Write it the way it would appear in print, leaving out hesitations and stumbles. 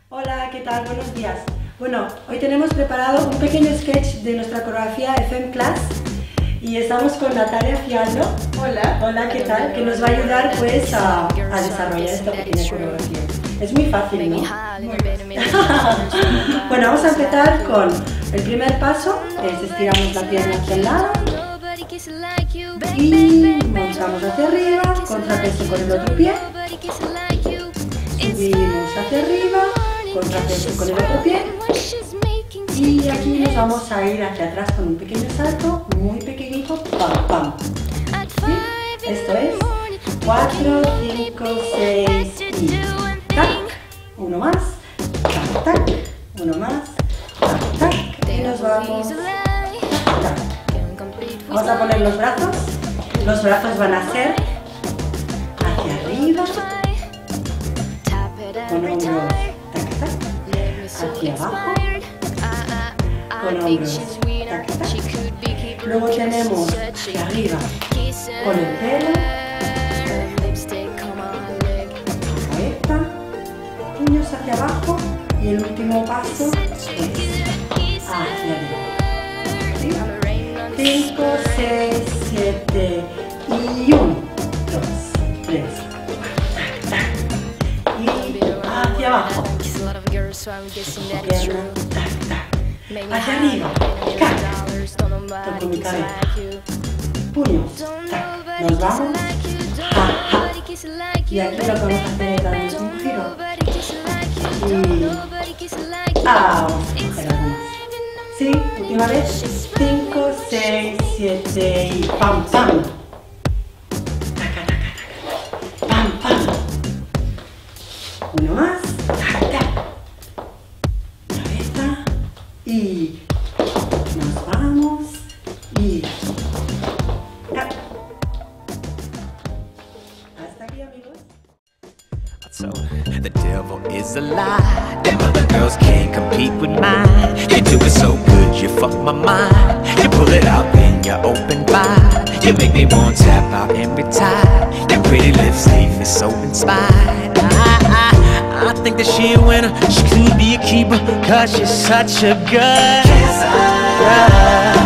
Hola, ¿qué tal? Buenos días. Bueno, hoy tenemos preparado un pequeño sketch de nuestra coreografía FM Class y estamos con Natalia Fiallo. Hola. Hola, ¿qué tal? Que nos va a ayudar pues a desarrollar esta pequeña coreografía. Es muy fácil, ¿no? Bueno, vamos a empezar con el primer paso, es estiramos la pierna hacia el lado y montamos hacia arriba, contrapeso con el otro pie, subimos hacia arriba, contrapeso con el otro pie y aquí nos vamos a ir hacia atrás con un pequeño salto, muy pequeñito, pam, pam. ¿Sí? Esto es 4, 5, 6 y tac, uno más, tac, tac, uno más, tac, tac, y nos vamos, tac, tac. Vamos a poner los brazos van a ser hacia arriba, con hombros, tac, tac, hacia abajo, con hombros, tac, tac. Luego tenemos hacia arriba, con el pelo, cabeza, puños hacia abajo y el último paso es hacia arriba. ¿Sí? 5, 6, 7 y 1, 2, 3, tac, tac. Y hacia abajo, pierna, tac, tac. Hacia arriba, tac, toco mi cabeza, puños, tac, nos vamos, ja, ja. Y aquí lo que vamos a hacer es darnos un giro y vamos a coger algunas. Sí, última vez, 5, 6, 7 y pam, pam. Taca, taca, taca, pam, pam. Uno más, tac, tac. Cabeza y nos vamos y tac. Hasta aquí, amigos. So the devil is a lie. Them other girls can't compete with mine. You do it so good, you fuck my mind. You pull it out, then you open wide. You make me want to tap out and retire. Your pretty lips leave me so inspired. I think that she a winner. She could be a keeper, 'cause she's such a good kisser.